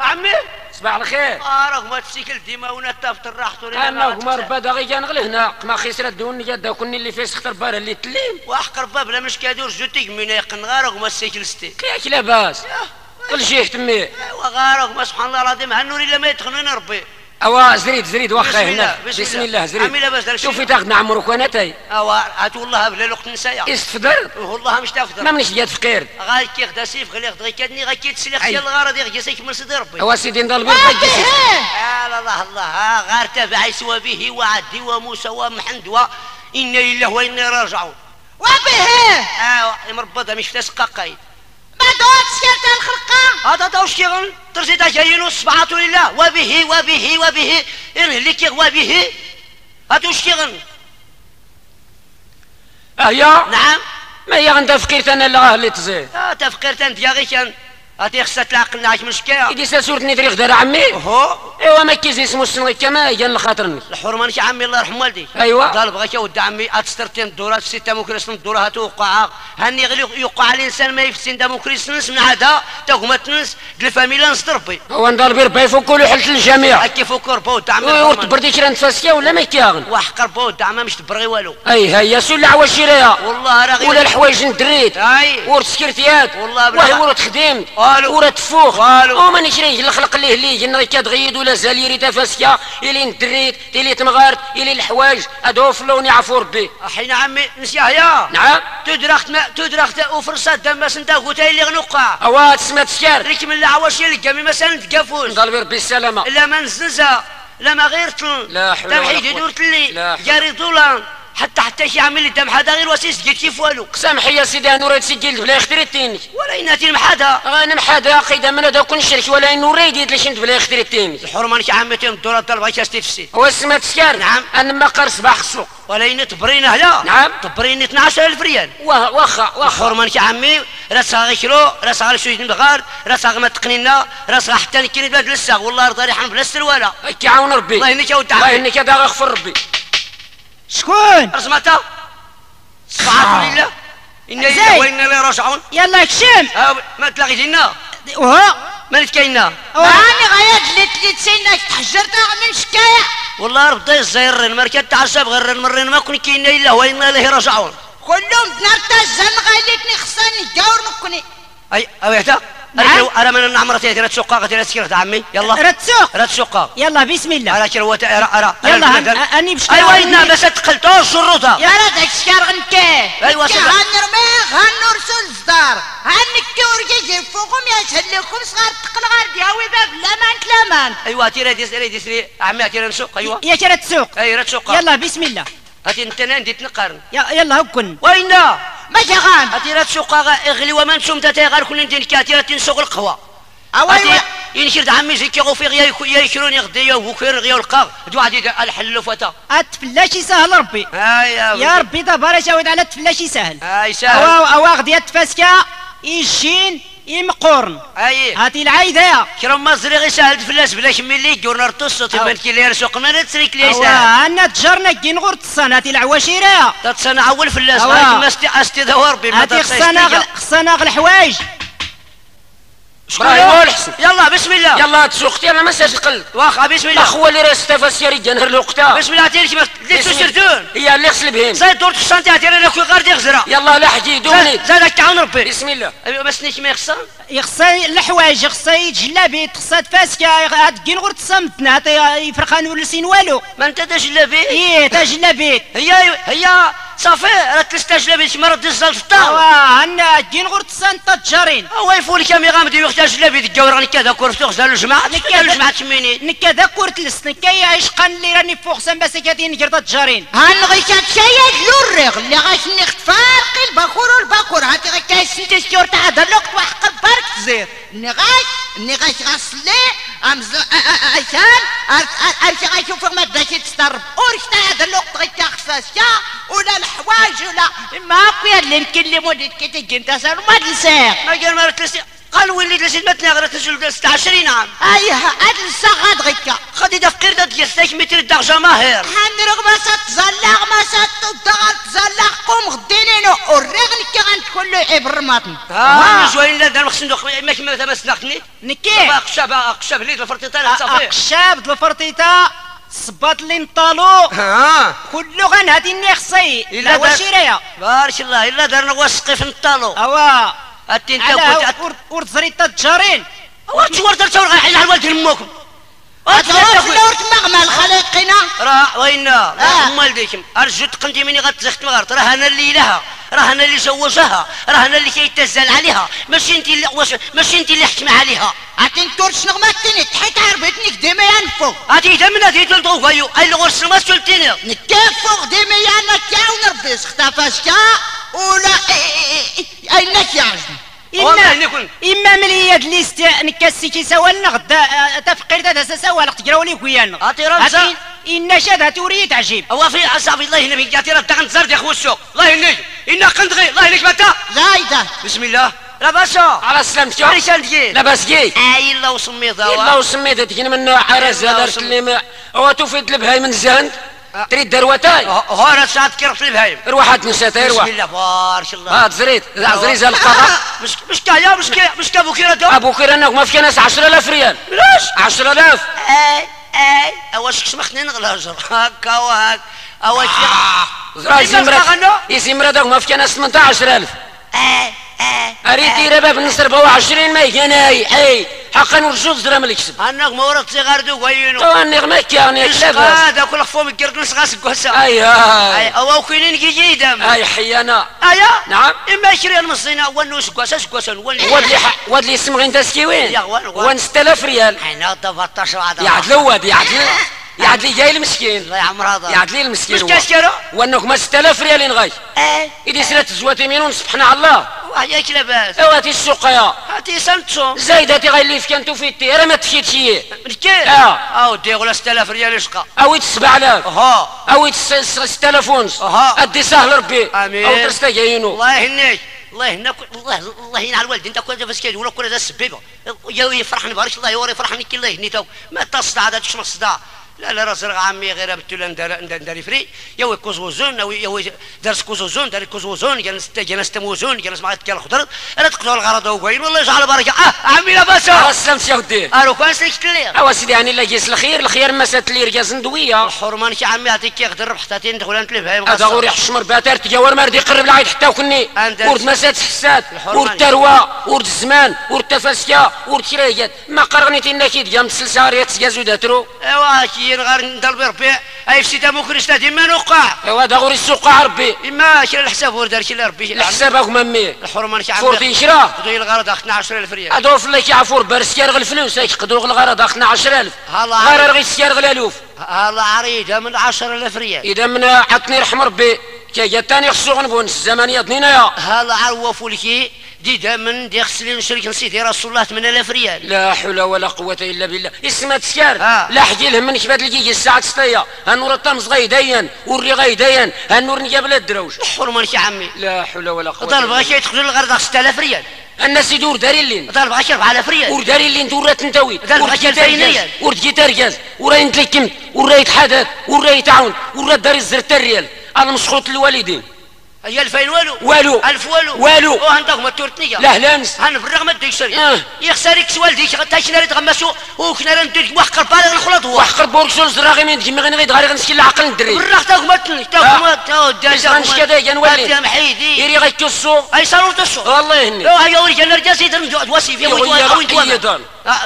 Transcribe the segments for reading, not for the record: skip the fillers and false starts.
عمي صباح الخير. راك ما تسيكل ديما ونا تافطر راحتو انا وما ربا داغي كنغل هنا ما خسرت دوني جا كوني اللي فيس خطر بار اللي تليم واحقر باب لا مش كادور جوتيك من يقن غارك ما تسيكل ستي كياك لاباس كل شيء تمي وغارك ما سبحان الله العظيم هالنور الا ما يدخلون ربي اوا زريد واخا هنا بسم الله زريد شوفي تاخذ نعمرك وانا تاي هات والله بلا الوقت نسايا استفدر والله مش تفدر ما منيش جات فقير غير كيخدا سيف غير غير كادني غير كيتسلخ ديال الغاره ديال جسيك من سيدي ربي هو سيدي نضل بير غيجسيك الله غير تبع يسوى به وعدي وموسى ومحمد وإنا لله وإنا راجعون وبه مربضه مش تسقى قايد ما دوتش كانت الخلقه هذا دوش كيغن ترزيدا جايين الصبعات لله وبه اللي كيغ وبه هذا وش كيغن يا نعم ما هي غندا فقيرت انا لا اللي تزيد تفقيرت انت يا غي كان هاتي خصها تلاقنا عاك مشكله يدي سورتني دريغ دار عمي هو ايوا ما كيزي اسمو السنغي كما جا لخاطرني الحرمانك عمي الله يرحم والدي ايوا قال بغاك ود عمي اتسترتين الدورات في 6 مكرس الدوره توقع هاني غير يوقع الانسان ما يفسين دا مكرس نس من عاده تاكما تنس الفاميلا نصربي هو نضل بير باي فوكولو حلت الجميع كيف فوكور بود عمي وتبردي كرا نتفاسكيا ولا ما كياغن وحقر بود عمي مش تبغي والو هي سول العوا شريها والله راه ولا الحوايج ندريت ورا السكرتيات والله واه ورا تخديم ورا تفوخ وما نشريه الخلق اللي جنا كتغيد ولا زاليري تفاسكيا الي ندريت الي تمغارت الي الحوايج هادو فلوني عفو ربي حين عمي نسياه يا نعم تدرخت وفرصات دم سنتا قوتاي اللي غنوقع اوا تسمى تسكر ريك من العواشي اللي قامي مثلا تقفوز نضل بربي السلامه لا ما نزنزا لا ما غير طل لا حول ولا قوه تمحيد يدور تلي جاري طولان حتى شي عامل الدم هذا غير وسيس قلت كيف والو سامحي يا سيدي انا ريت سجلت بلا اختريتيني ولا يناتي محادها انا محادها قيدا من هذا كل شرك ولا انه ريديت ليش انت بلا اختريتيني الحرمانك عامتين الدورة الطلبة كاستي تفسي هو اسمها تسكر نعم انا ما قرص صباح السوق ولا ين تبرينه لا نعم تبريني 12000 ريال واخا الحرمانك عمي راسها غير كيلو راسها غير شويه بغار راسها غير ما تقنينا راسها حتى نكيني بلاد للساغ والله رضا ريحان بلا السلواله كيعاون ربي الله يهنيك يا ود الله يهنيك هذا غيغفر ربي شكون رسمتها صباح لله إنا لله وإنا إليه راجعون يلا كشم ما تلاقيتينا وها ما نتكاينا راني غايا جليت سينك تحجرت من شكايه والله ربي الزير المركز تعصب غير المرين ما كون كاين الا وإنا إليه راجعون كلهم نرتا الزن غايتني خصني نجاور مكني اي اويتا انا من النعمرة تيرا تسوقا غتيرا تسكرت عمي يلا رتسوق تسوقا يلا بسم الله على كروات ارى يلا اني بشكا ايوا إنا بس تقلتو شروطها يا راه داك الشكار غنكاه ايوا هنرميه هنرسل الصدار هنكي ورجي فوقهم يسهل لكم صغار تقل غير دياوي باب لامان ايوا تيرا ديسري عمي تيرا نسوق ايوا يا تيرا تسوق اي تسوقا يلا بسم الله هاتي انت ندي تنقرن يلا هكن وينا ما جاغان هاتي تسوقا اغلي وما نسوم تاي غير كل ندير كاتيرا تنسوق القهوه اواي ينشرد عمي زي كيغو في غيا يكرون يغدي وكير غيا القاغ دو عادي الحل فتا التفلاشي سهل ربي يا ربي دابا شاود على التفلاشي سهل سهل اوا غدي تفاسكا يجين يمقورن هاتي العايده كرم مصري غير سهل تفلاس بلا كمي اللي يقولنا رطوس تبان كي لي سوق ما تسريك لي سهل انا تجرنا كي نغور تصان هاتي العواشيره تتصنع اول فلاس ما استي دوار بي هاتي خصنا الحوايج شكون الحسن يلا بسم الله يلا تسوقتي انا ما ساشقل واخا بسم الله اخو اللي راه استفاس يا رجال نهر الوقتا بسم الله تيرك اللي تسردون هي اللي غسل بهم زيد دور السنتي تيري لك غير دي غزره يلا لا حديد وليد زادك تعاون ربي بسم الله بس نيك ما يخسر يخصي الحوايج يخصي جلابي خصها تفاسكا هاد كي نغور تصمتنا يفرقان ولسين والو ما انت دا جلابي تا جلابي هي صافي راه تستجلبي مرة ديزال في الطاو انا كي نغور تصان تجارين هو يفول كامي غامدي وقت جلابي ديكور راني كذا كورفتو غزال الجماعه الجماعه تشميني نكذا كورت السنكايا عشقان اللي راني فوق سنباسا كاتين نقرط تجارين هان كات شايد لوريغ اللي غاشني فرقي الباكور والباكور هاتي غاكاي سنتي سكور تاع هذا الوقت وحق بارك تزير نغاش غاسلي عشان ارجع اشوف ما بداش تسترب اورش تاع هذا الوقت غيتا خفاسيا ولا الحوايج ولا ما خويا اللي نكلمو اللي كي انت صار ما تنساه ما قال ما تلسي قال ولي تلسي متنا غير تسجل 26 عام هاد الصغاد غيكا خدي دا فقير دا ديال 6 متر دا جماهير حنرغ ما تزلق ما تضغط تزلق قوم غدينينو والرغل كي غنتكون له العيب الرماطن جوين لا دار الصندوق ما كما مثلا سنقني نكي اقشاب لي الفرطيطه صافي اقشاب الفرطيطه صباط اللي نطالو كله غنهدي النخصي لا وشيريا بارك الله الا دارنا واسقي في الطالو اوا انت ورد زريطه الجارين ورد درتو غير على والد امكم ورد مغمى الخليقنا راه وينا امال ديكم ارجو تقندي مني غتزخت مغارت راه انا اللي لها راه انا اللي زوجها راه انا اللي كيتزال عليها ماشي انت اللي ماشي انت اللي حكم عليها عاد نتور شنو ما تني تحيت عربتني ديما ينفو هاتي دمنا دي تلطو فايو اي الغرس ما سلتيني نكافو ديما يانا كاو نربي اختفاشكا ولا اينك يعجبني إما ملياد ليست نكاسي كيساوى غدا تفقير هذا ساوى لك تقراولي كويانا هاتي رمزة إن شاد هتوريد عجيب هو في عصافي الله يهني فيك قاتي راه تاع زرد يا خو السوق الله يهنيك إنا قندغي الله يهنيك متى زايدة بسم الله لاباسا على سلامتك عريشان دقيق لاباس كي إلا وسميتها إلا وسميتها تكين من عرس دارت اللي هو توفيت البهاي من زهند تريد دروتاي هورا ساعات كيرفت البهايم روحات نساتها روح بسم الله بارك الله زريت زريزه القضاء مش كايا مش كابو كيرا دو ابو كيرا ما في ناس 10000 ريال علاش 10000 اي واش كشمخني نغلا جر هكا وهاك اواش يزمر داك ما في ناس 18000 اريد دير باب النصر بوا 20 ما يجناي اي حقا ورجوز درهم الكسب انك مورط صغار دو وينو اني ما كاني لا هذا كل خفوم القرد نسغاس كوسا اي او كاينين كي دام اي حيانا نعم اما شري المصينا ونوس كوسا واد لي اسم غين تسكيوين وان 6000 ريال حنا 13 هذا يعدل واد يعدل جاي المسكين الله يعمر هذا يعدل المسكين مش كاشكرو وانك ما 6000 ريال نغاي اذا سرات زواتي مينون سبحنا على الله ياك لاباس اواتي السوق يا هاتي سنتو زايدتي غير اللي كانتو فيتي راه ما تفيتش هي مسكين دي ولا 6000 ريال يشقى اويت 7000 اويت 6000 ونص ادي سهل ربي امين او تستجينو الله يهنيك الله يهنيك الله يهني على الوالد انت كنت فاسكيد ولا كل هذا السبيبه يفرحني بارك الله يوري يفرحني كي الله يهنيتو ما تصدع هذا تشمس صداع لا راسل عمي غير بتلا نداري فري يوي كوزوزون او يوي درس كوزوزون داري كوزوزون جلست موزون جلست معك كل خضر انا تقطعوا الغرض وين والله يجعل بركه عمي لاباس السلام يا ودي الو كان سلكت لي سيدي يعني لا جيس الخير ما سات لي رجا زندويه الحرمان شي عمي عطيك كيقدر حتى تندخل انت لي فاهم هذا غوري حشمر باتر تجاور مرد يقرب العيد حتى وكني ورد ما سات حسات ورد تروى ورد الزمان ورد تفاسكا ورد كرايات ما قرنيتي انك يديا مسلساريات تجازو داترو ايوا كي غير ندلب ربي اي في سيتا ممكن يستدي ما نوقع ايوا هذا غوري السوق ربي اما شي الحساب ورد شي ربي الحساب اكو مامي الحرمان شي عمي فورتي شرا خذي الغرض اخنا 10000 ريال هذا في الله كيعفور بارسكار غير الفلوس يقدروا الغرض اخنا 10000 غير غير السيار غير الالوف الله عريضه من 10000 ريال اذا من عطني رحم ربي كي جا ثاني خصو غنبونس الزمانيه ضنينايا هلا عروفوا لك دي من دي خصني نشرك نسيتي رسول الله 8000 ريال لا حول ولا قوه الا بالله اسمها تسكار لا حكي لهم منك بهاد الكيكي الساعه 6 هنور الطمس غيدين وري غيدين هنور نجاب الدروج حرمان شي عمي لا حول ولا قوه ضرب غير يدخلوا الغرض 6000 ريال الناس يدور داري اللين ضرب غير 4000 ريال وداري اللين دورات نتاوي ضرب غير 2000 ريال ورد جيتار جاز وراي نتلكمت وراي تحدث وراي تعاون وراي داري الزرت الريال انا مسخوط الوالدين هي 2000 والو 1000 والو وهندك ما تورتنيا لا لانس هنفرغ ما ديك شري يخسرك سوال ديك حتى شي ناري تغمسو وكنا ندير وحقر بالغ الخلط هو وحقر بوركسون زراغي من ديما غير غير غنسكي العقل ندري بالرغ تاك ما تني تاك داجا مش كذا كنولي محيدي يري غيكسو اي صاروا تسو والله يهني هيا وري جا نرجع سيد واسي فيه وين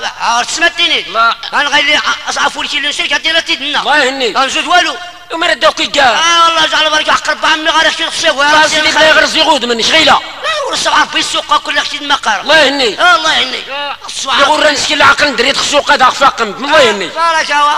سمعتني غنغير اصعفوا لك نشرك هدينا تيدنا الله يهني غنزود والو وما ردوك كاع والله جعل بالك حقر بعمي غير اختي الخشب راسي اللي غير غرزي غود مني شغيله لا ورصع في السوق كل اختي المقار الله يهني الله يهني يغور نسكي العقل ندري السوق هذا فاقم الله يهني بارك الله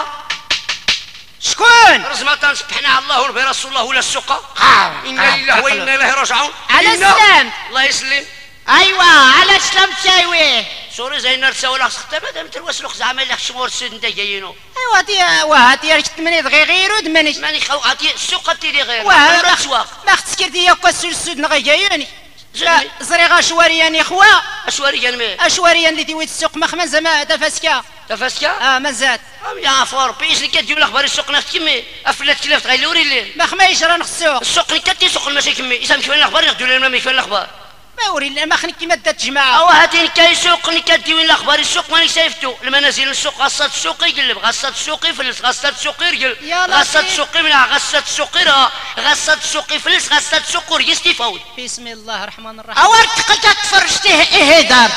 شكون رزمة سبحنا الله وربي رسول الله ولا السوق إنا لله وإنا إليه راجعون على السلام الله يسلم ايوا على السلام شايوي سوري زي نرسى ولا سخطة مادام تروسلوك زعما اللي خشمور السود انت جايينو ايوا تي وهاتي راه تمني غيرو دمنيش ماني خواتي السوق تيدي غير ما اختسكرتي يا كوسو السود نغي جايوني زريغا شواريان خوا اشواريان مي اشواريان اللي تيويت السوق مخمن زعما تفاسكا مازال يا فور بيش اللي كتجيب الاخبار السوق ناس كمي افلات كلاف تغيلوري لي ما خمايش راه نخسوق السوق اللي كتي سوق ماشي كمي اسام كيفان الاخبار ياخذوا لنا ما كيفان الاخبار ما وري لا ما خنك كيما دات جماعه او هاتين كيسوق كدي وين الاخبار السوق ماني شايفتو المنازل السوق غصات السوق يقلب غصات السوق يفلس غصات السوق يرجل غصات السوق يمنع غصات السوق يرى غصات السوق يفلس غصات السوق يستفاوض. بسم الله الرحمن الرحيم. اورت قلت تفرجتيه اهدار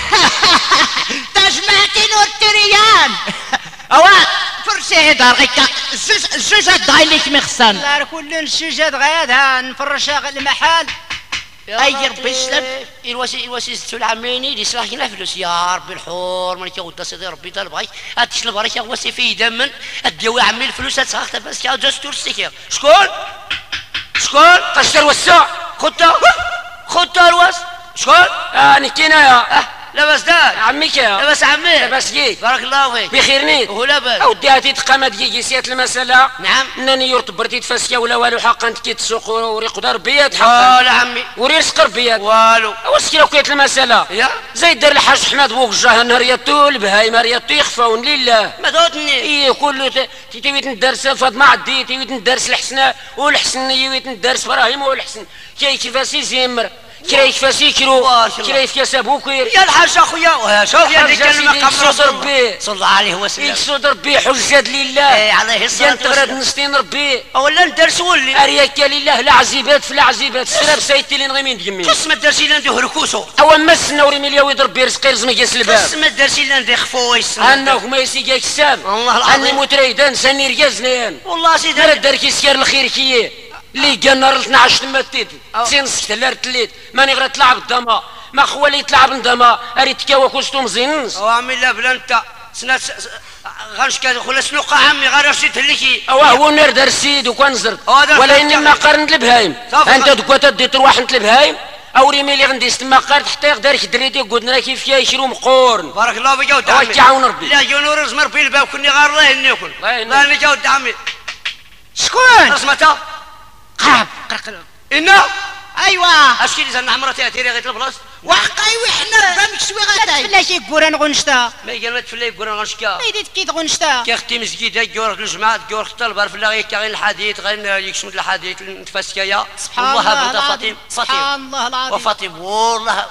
تجمعتي نور تريان اوات فرشي هدار غيكا الجوجات دايليك مخسن دار كل الشجات غادا نفرشها المحل اي ربي يسلم الواسي ستو العاميني اللي صلاح كنا فلوس يا ربي الحور مالك يا سيدي ربي طالبغي هاتش البركه واسي في دمن اديو عمي الفلوس هتسخت بس يا دستور السكير شكون قشر وسع خدتها الواس شكون نكينا لاباس داك عميك لاباس عمي لاباس كيف بارك الله فيك بخير نيت هو لاباس اودي هاتي تقامت كي سيات المساله نعم انني يرتبرتي تفاسكا ولا والو حقا انت كي تسوق وريق دار بيات حقا لا عمي وري رزق ربيات والو واش كي لقيت المساله يا زيد دار الحاج حماد بوجه نهرياتو البهايم رياتو يخفاون لله ما دوتني اي كله تيويت ندرس فاطمه عدي تيويت ندرس الحسنه والحسن يويت ندرس ابراهيم والحسن كيفاش يزمر كيف فاسيكرو كيف كسبوكير يا الحاج اخويا شوف يا ذيك الكلمه قبل ربي صلى الله عليه وسلم يقصد ربي حجاد لله اي عليه الصلاه والسلام تغرد نستين ربي اولا ندرس ولي ارياك لله لا عزيبات في العزيبات السراب سايتي لين غيمين ديمين قسم الدرسي اللي ندير ركوسو او مسنا وري مليا يضرب رزقي رزمي كاس الباب قسم الدرسي اللي ندير خفويس انه ما يسيقاك السام والله العظيم اني متريدان سني ريازنيان والله سيدي دار دار كيسير الخير كيه اللي قال نهار 12 تما تيتي تسين سكت لا رتليت ماني غير تلعب الدما ما خوالي تلعب الدما اريد تكاوا كوستو مزينس او عمي لا بلا انت سنات غنش كذا سنوقه عمي غير رشيت لك هو نير دار السيد وكان زرت ولا اني ما قارنت البهايم انت دكوا تدي تروح انت البهايم او ريمي لي غندي استما قارت حتى يقدر يدريتي قلنا كيف فيها يشرو مقورن بارك الله فيك يا ود عمي تعاون ربي لا جنور رزمر في الباب كني غير الله يهنيكم الله يهنيك يا ود عمي شكون رسمتها قرب إنه ايوا اشكي لي زعما عمرتي تيري غير البلاص وحقاي وحنا فهمك شوي غاداي لا شي كوران غنشتا ما يقال تفلي يقول غنشكا ايديت كي غنشتا كي اختي مسجد جور الجماعه جور الطلبه في الله غير الحديث غير يكشمد الحديث نتفاسكايا الله فاطمه سبحان الله العظيم وفاطمه والله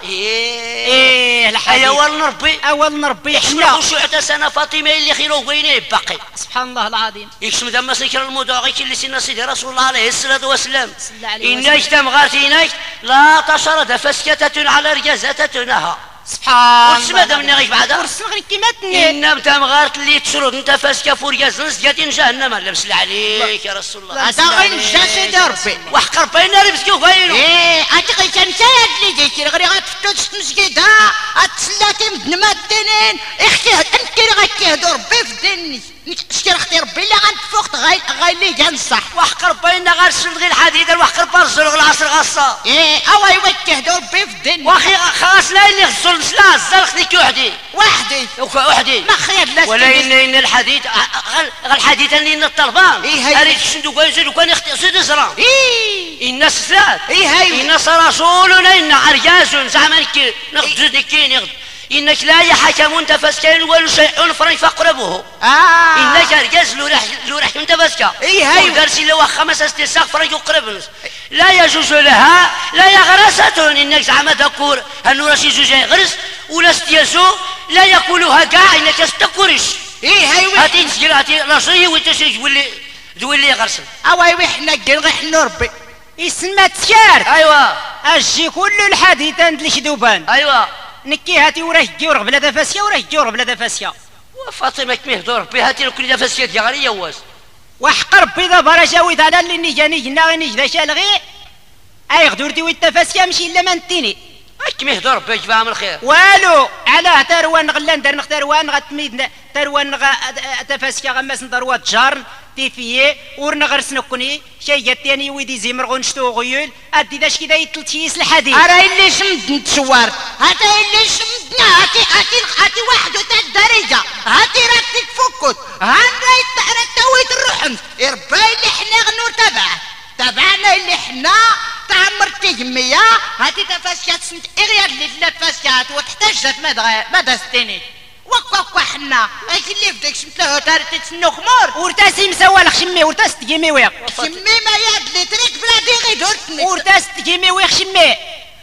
ايه الحديث اول نربي حنا شو حتى سنه فاطمه اللي خيرو وينه باقي سبحان الله العظيم يكشمد اما سكر الموضوع غير اللي سيدنا سيدي رسول الله عليه الصلاه والسلام إن اجتم غارتينك لا تشرد فسكتة على رجازتتنها سبحان الله وسمى من غير بعدا ورسل غير كيما تني إن تم غارت اللي تشرد انت فسكة فرجاز نسجتين جهنم لمس عليك يا رسول الله هذا غير جسد ربي وحقر بين ربسكو فاينو اتقي كان سيد اللي جيتي غير غتفتش مسجدة اتسلاتي من مدنين اختي انت غتهدو ربي في دني شكر اختي ربي اللي غنتفوق غاي لي جنصح وحقر بين غير شد غير الحديد وحقر برزل العصر غصة اوا يوتهدو ربي في دني واخي خاص لا اللي غسل مسلا الزلق ليك وحدي ما خير لا ولا ان الحديد غير الحديد اللي الطلبان اريد شندو كان وكان يختصر زرا الناس ثلاث الناس رسولنا ان عرجاز زعما نقصد كي إنك لا يحكمون تفسكين ولا شيء فري فاقربوه إنك رجاز لو رح تفسكا درس لو 5 6 فري يقرب لا يجوز لها لا يغرسة إنك زعما تكور هنو راسي جوج يغرس ولا استياسو لا يقولها كاع إنك استكورش هاتي نسجل هاتي راسي وانت تولي يغرس أواي حنا كين حنا ربي يسمى تسكار أيوا أجي كل الحديث عند الشدوبان أيوا نكي هاتي وراه جور بلا دفاسيا وراه جور بلا دفاسيا وفاطمه كميه دور بي هاتي كل دفاسيا ديال غير يواز وحق ربي ضبر شاوي على اللي نيجاني جنا غير نيجدا شالغي اي غدورتي ويتفاسيا ماشي الا ما نتيني كميه دور بي جبها من الخير والو على تروان غلا ندير نختاروان غتميد تروان تفاسيا غماس ندروات جار تيفيه ورنغرس نكوني شي جاتيني ويدي زيمر غنشتو غيول ادي داش كدا يتلتيس الحديد ارا اللي شمد نتشوار هذا اللي شمدنا هاتي واحد تاع الدرجه هاتي راك تفكت هاندا يتعرى الرحم يرباي اللي حنا غنور تبعنا اللي حنا تعمرتي جمية هاتي تفاسيات سنت اغير لي 3 فاسيات وتحتاجت ماذا ستيني وكا حنا اللي بدك شمتلو تارتي تسنو خمور ورتاسي مسوالخ شمي ورتاس تجيمي ويق شمي ما ياد لي تريك بلادي غير دورتني ورتاس تجيمي ويق شمي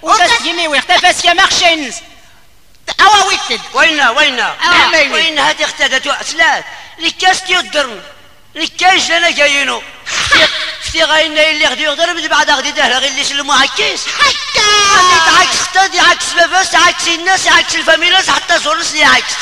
وبس يميوي اختفى يا مخشينس اوا ويتد وين هذه اختدت سلات لكاستي الدرن لكاش لنا جايينو فتي غاينا اللي غدي يقدر من بعد غدي دهلا غير اللي سلموا عكيس حتى اللي تعكس اختادي عكس باباس عكس الناس عكس الفاميلاس حتى زورنس اللي عكس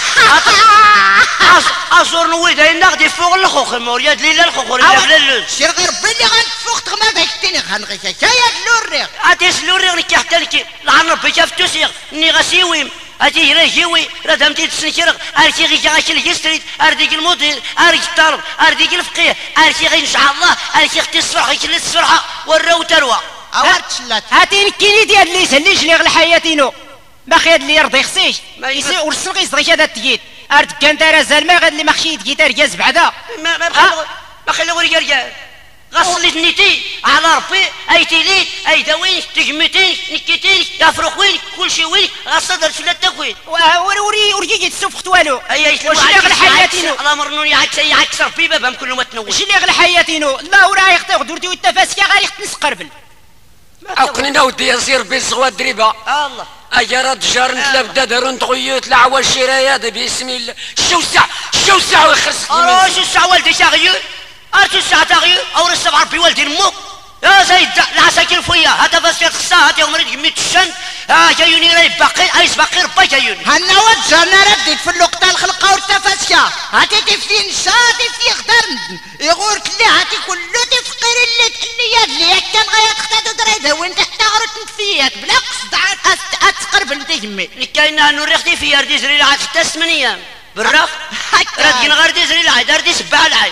ازور نويدا غدي فوق الخوخ مورياد ليلا الخوخ ولا اللوز سير غير بلي غنفوق ما باش تاني غنغيسا شايد لوريغ عاديس لوريغ لكي حتى لكي العنب بيشاف توسيغ ني غسيويم هاتي راجيوي ردمتي تسنكرغ ارتي غي جاكي الجستريت ارديك المدير ارتي الطالب ارديك الفقيه ارتي غي ان شاء الله ارتي اختي الصفرحه كي الصفرحه وراو تروى اوات شلات هاتي نكيني ديال اللي يسليش لي غلحياتينو باقي هاد اللي يرضي خصيش ورسل غي صغيك هذا التييت ارد كان دار زلمه غاد اللي مخشي تجيتار جاز بعدا ما خلو رجال غسلت نيتي على ربي ايتي ليك اي دوينك تجمتينك نكيتينك يفرقوينك كل شيء وينك غصدر في التكوين وريجي السوفخت والو اي واش اللي غل حياتينو الله مرنوني عكس ربي بابهم كله ما تنوش واش اللي غل حياتينو لا وراه يختار درتي والتفاسكا غير يختنس قربل او كنا ودي يصير بالصغوات دريبه الله اجرد جار نتلا بدا دارون تغيوت العوا الشرايات بسم الله الشوسع ويخرس الشوسع والدي شاغيو الشوسع تاغيو او السبع ربي والدي نمو يا زيد العساكر فيا هذا بس يخصها هاتي عمري قميت الشن جايوني راي باقي ايس باقي ربا جايوني هنا وجهنا رديت في اللقطه الخلقه والتفاسكا هاتي تفين شادي في خدرن يغورت لي هاتي كله تفقير اللي كان غير تختار دريده وانت حتى غرت نتفيات بلا قصد اتقرب انت جمي اللي كاينه نوريختي في يردي زريلا عاد حتى 8 ايام بالرف راد غردي زريلا عاد ردي سبع العين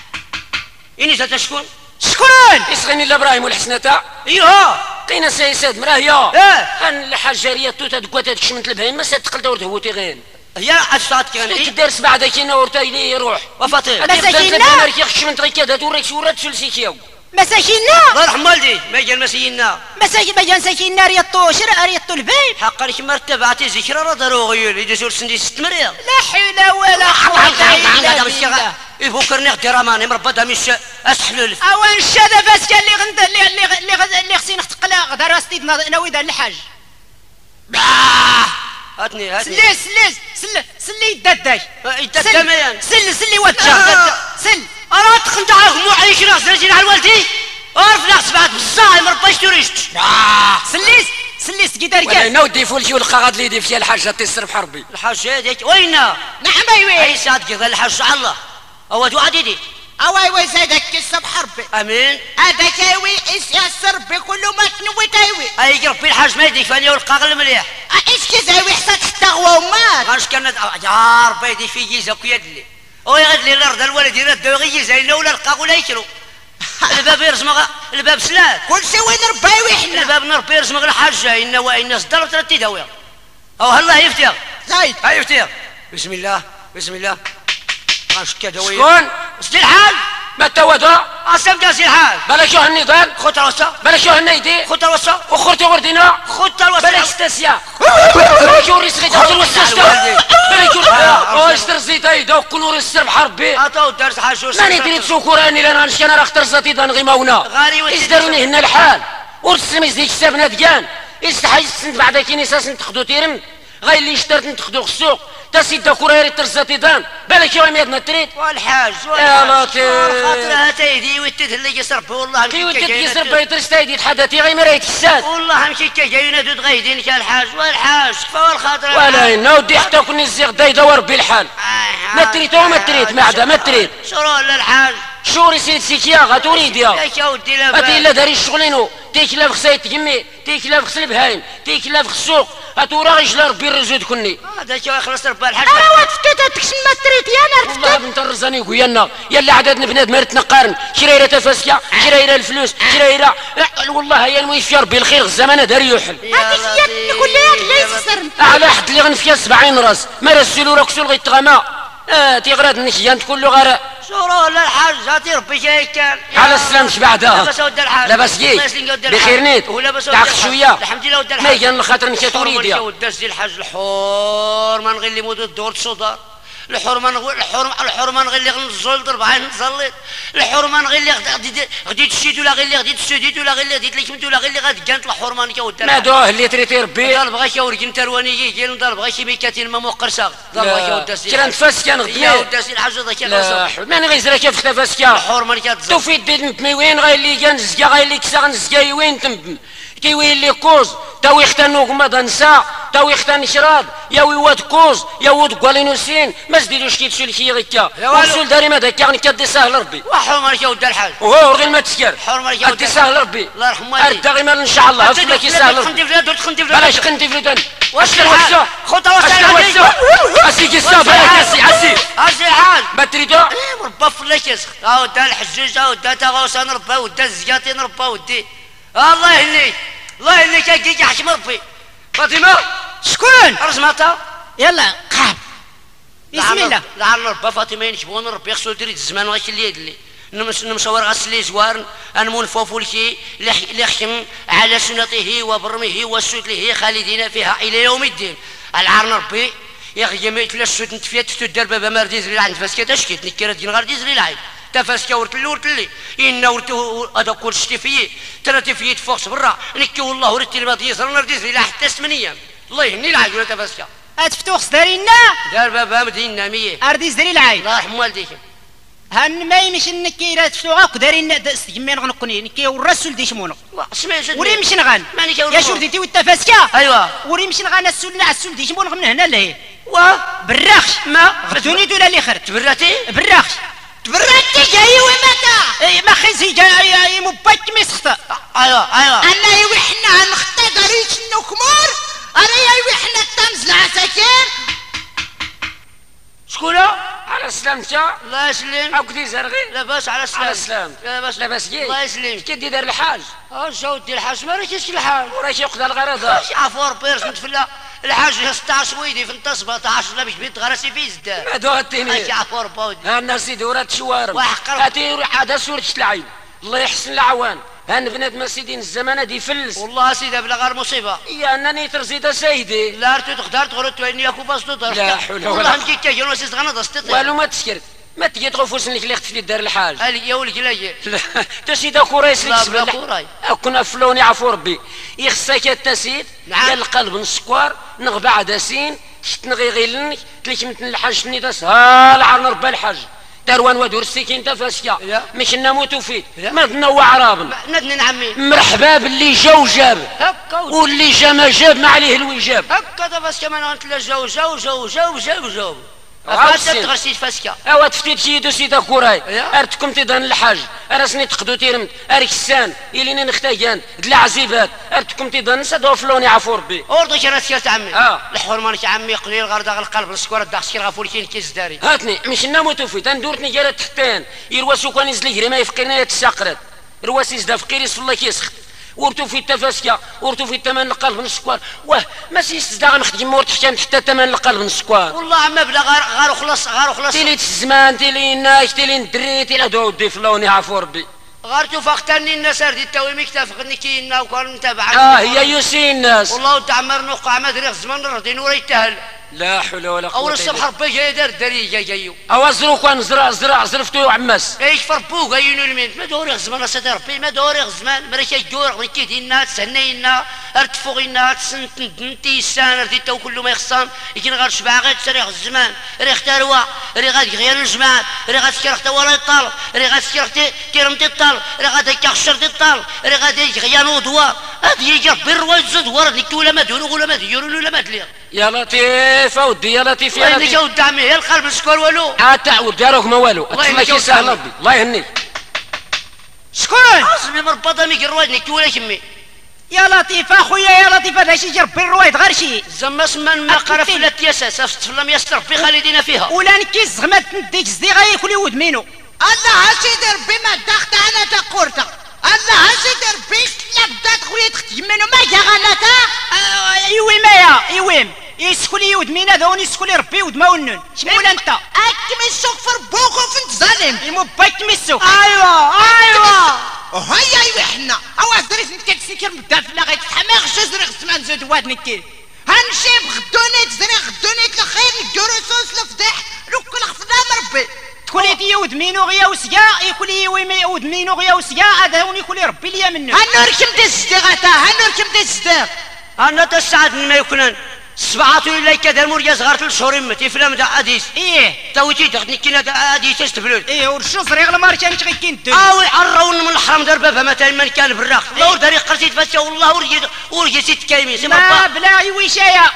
اني زاد شكون يسغني الابراهيم والحسنه ايوه قينا سيساد مراهيه هان الحجاريه توتا دكوات هادشي من البهيم ما تقل دور هوتي غين هي عشات كان تدرس بعد كينا ورتا لي يروح وفاطير مساكيننا كيخش من طريقه دورك شورات سلسيكيو مساكيننا الله يرحم والدي ما جا المسينا مساكين ما جا مساكيننا ريطو شرع ريطو البيت حقا لك مرتبعتي ذكرى راه دارو غيول يدوزو سندي 6 مريض لا حول ولا قوه الا بالله يفكرني غدي رماني مربى دامي اسحلول اوان الشاده فاس كان اللي غند اللي خصني نختقلا غدا راستي ناوي دار الحاج هاتني سلي يدداي يدد سلي وجه سل انا تخنت على غموعي كنا زرجين على والدي عرف ناس بعد بزاف ما رباش توريشت سلي سكيدار كاع انا ودي فولشي والقاغد اللي يدي فيها الحاجه تيسر في حربي الحاج هذيك وينا نعم ايوي اي ساعه كذا الحاج على الله هو دعاء ديدي اواي زادك كسب حربي امين هذا تاوي ياسر بكل ما تنوي تاوي اي ربي الحاج ما يديك فاني والقاغ المليح ايش كزاوي حصلت حتى هو ومات غاش كانت يا ربي يدي في جيزه كيدلي او يغد لي الارض الولد يرد غي زين ولا القاغ ولا يكرو الباب يرزمغ الباب سلات كل شيء وين رباوي حنا الباب نربي يرزمغ الحاجه إنا وإنا صدر وترتي داويه او هلا يفتيغ زايد هاي يفتيغ بسم الله غاش كدوي شكون سدي الحال ما تودع اسم دازي الحال بلاش النضال خذ الوسا بلاش النيدي خذ الوسا وخرتي وردينا خذ الوسا بلاش ستاسيا بلاش وريس غير الوسا بلاش ترزيت ايدا وكون السر بحربي عطاو الدرس حاجه ماني دريت سكراني لا نمشي انا راه اختار زاتي غي ماونا ازدروني هنا الحال ورسمي زيك حسابنا ديان استحي السنت بعد كاين اساس نتخدو تيرم غير اللي اشترت نتخدو السوق تا سيدا كوريري ترزاتي دان بالك يا ميادنا تريد والحاج يا لطيف خاطر هاتيدي ويتد اللي يسرب والله كي ويتد يسرب يترس تايدي تحداتي غير مرايت الساد والله مشي كي جاينا دود غايدين كالحاج والحاج كفى والخاطر ولا إنا ودي حتى كوني الزيغ دا يدور بالحال ما تريد وما تريد معدا ما تريد شرو للحاج شوري سيد سيكيا غتوريديا يا ودي لا هاتي الا داري الشغلينو تيكلا في خصايت تجمي تيكلا في خص البهايم تيكلا في السوق هاتورا غيجلا ربي الرزود كني هذا شو يخلص ربي الحاج انا وتفتت هاتك ما تريد يا نار والله بنت الرزاني ويانا يلا عددنا بنادم مرت نقارن شريره تفاسكا شريره الفلوس شريره والله هي المويف يا ربي الخير الزمان داري يحل هاتي سيادتك كلها ليس سرم على حد اللي غنفيا 70 راس ما رسلو راك سول غيتغما تيغراد النشيان تقول له غير شرو للحاج هاتي ربي جاي كان على السلامش بعدها لاباس ود الحاج لاباس كي بخير نيت تعقل شويه الحمد لله ود الحاج ما كان الخاطر نشا تريد يا وداز الحاج الحور ما نغير لي مود الدور تصدر الحرمان غير اللي غنزول ضرب عين نزلط الحرمان غير اللي غدي تشيد ولا غير اللي غدي تسديد ولا غير اللي غدي تلكمت ولا غير اللي غادي كانت الحرمان كيود ما دوه اللي تريتي ربي ضرب غا كيورك انت رواني كي ضرب غا شي ميكاتين ما موقرصا ضرب غا كيود سي كان تفاس كان غدي يا ود سي الحاجه ذاك لا ماني غيزرا كيف تفاس كان الحرمان كتزرب تو في الدين وين غير اللي كان زكا غير اللي كسا غنزكا وين تم كيوين اللي كوز تاوي اختانو كما دنسا تاوي اختان شراد يا ويواد كوز يا ود كوالينوسين ما زديروش كيتشو لكي غيكا وصول داري ما داك يعني كدي سهل ربي وحرمان كيود الحاج وهو غير ما تسكر حرمان كيود كدي سهل ربي الله يرحمه ارد غير ان شاء الله فلا كي سهل ربي بلاش خندي فلوتان واش الحال خطا واش الحال اسي كي صاب اسي اسي حال ما تريدو مربى فلا كيس ها ودا الحجاج ها ودا تا غوسان ربا ودا الزياطين ربا ودي الله يهنيك الله يهنيك كي يحكم ربي فاطمه شكون رزماطه يلا قاب بسم الله لعل ربا فاطمه ينشبون ربي خصو يدير الزمان غاش اللي يدلي نمصور غسلي زوار نمون فوفولكي لحكم على سنته وبرمه وسدله خالدين فيها الى يوم الدين العار ربي يا ما يتلسد نتفيت تدار بابا مرديز لي عند فاسكي تشكيت نكيرات دين غارديز لي العين تفاسكا ورتلي إن ورتو هذا كل شتي فيه ترى فيه تفوكس برا نكي والله ورتي ما تيسر نرديز لي حتى 8 الله يهني العين ولا تفاسكا اتفتوخ دارينا دار بابا مدينة 100 ارديز داري العين الله يرحم والديك هن ما يمشي نكي لا تفتوخ دارينا استجمين غنقني نكي والرسول ديش مونو سمعت وري مشي نغان يا شرديتي والتفاسكا ايوا وري مشي نغان السول ديش مونو من هنا لهي بالرخش ما غدوني دولا اللي خرج تبراتي بالرخش تبرتي جاي ومتى اي ما خزي جاي مباك مسخطه ايوا انا وحنا نخطى قريت النكمور انا وحنا تنزل عساكر شكونا على سلامتك الله يسلم او كدي زرغي لاباس على السلام على السلام لاباس الله يسلمك كي دار الحاج جاودي الحاج ما راكيش الحاج وراه كيقضى الغرض شي عفور بيرس متفلا الحاج 16 ويدي في انت 17 لا باش بيت غراسي في زدان ما دو التيني شي عفور باودي ها الناس سيدي وراه تشوارم وحقر هاتي هذا سورة العين الله يحسن العوان هان بنادم سيدي الزمان هادي يفلس والله سيدي بلا غير مصيبه يا انني ترزيد سيدي لا تقدر تغرد تواني ياكو باستو لا حول ولا والله نكي كاين وسيس غنض استطيع والو ما تسكر ما تجي تغفوس لك اللي اختفي دار الحاج هالي يا ولدي لا جي تا سيدا كوريس لا بلا كوراي كنا فلوني عفو ربي يخصك التسيد يا القلب نسكوار نغبع داسين تنغي غيلنك تلكمت الحاج نيداس ها العرن ربا الحاج داروان ودور السكين تفاسكا مش نموتوا فيه ما تنوع عرابنا ندني نعمي مرحبا باللي جا وجاب هكا واللي جا ما جاب ما عليه الوجاب هكا تفاسكا ما نتلا جاو عاوتاني تغسيت فاسكا اوا تفتيت سيدو سيدا كوراي ارتكم تيدان الحاج راسني تقدو تيرمت اركسان اليني نختاجان دلا عزيبات ارتكم تيدان سادو فلوني عفو ربي اوردك انا سكرت عمي الحرمانك عمي قليل غردا القلب السكور الداخ سكر غفولكين كيس داري هاتني مش نموتو في تندورتني جالت تحتان يرواسو كان يزلي جري ما يفقرنا يتساقرت رواسي زدا فقير يصف الله كيسخت ورتو في التفاسكا ورتو في الثمن القلب نسكوار واه ما سيستدعى نخدم مور تحتان حتى الثمن القلب نسكوار والله عما بلا غار خلص تيلي الزمان تيلي الناش تيلي الدري تيلي دو ودي فلوني عفو ربي غارتو فاختني الناس ردي التويمي كتافقني كينا وكان نتابع هي يوسي الناس والله تعمر نوقع ما دري الزمان ردي نور يتهل لا حول ولا قوة اول الصبح ربي جاي دار الدري جايو او زروك نزرع زرفتو عماس ايش فربوك اينو المين ما دوري الزمان سيدي ربي ما دوري الزمان مريكا يدور غنكي دينا تسنينا ارتفوغينا تسنتي السان ردي تو كل ما يخصان يجي غير شبع غير تسريح الزمان ريخ تاروا ري غادي غير الجماعات ري غادي تكرخت ولا يطال ري غادي تكرخت كيرمتي الطال ري غادي كيخشر دي الطال ري غادي غيانو دوار هادي يجي بالرواج زد ورد نكي ولا ما دورو ولا ما ديرو ولا ما دلير يا لطيف اودي يا لطيف يا لطيف اللي جاود عمي هي القلب السكور والو تعود داروك ما والو تسمى كي سهل ربي الله يهنيك شكون اصلي مربطه ميك الروايد نكي ولا كمي يا لطيف اخويا يا لطيف هذا شي جرب الروايد غير شي زعما سمان ما قرف لا تياساس فلم يستر في خالدين فيها ولا نكي زغمت نديك زدي غياكل يود منو الله سيدي ربي ما دخت انا تقورتا الله سيدي ربي لا بدات خويا تخدم منو ما جا غلطه ايوي مايا ايويم يسكولي يود مين هذا وني يسكولي ربي ود ما ونن شنو ولا انت اكمل السوق فربوكو فين ظالم يمو باك ميسو ايوا هيا حنا او دريت نتكسكر مدار لا غيتحماغ جزر زمان زود واد نكير هنشيب غدونيت زري غدونيت الخير الجرسوس الفضيح لك الخفضان ربي تكوني دي ودمينو غيا وسيا يكولي ودمينو غيا وسيا هذا هوني يكولي ربي ليا منه هنركم تسدغ هنركم تسدغ انا تسعد ما يكونن سبعة إلا كذا المرجع صغرت الشهور متي فيلم دا أديس توتي تغني كنا دا أديس تستفلون ورشو صريغ الماركان تغيكين الدنيا عرون من الحرم دربا فمثلا من كان بالراق لو داري قرتي تفسا والله ورجي ست كايمين ما بلا يويشايا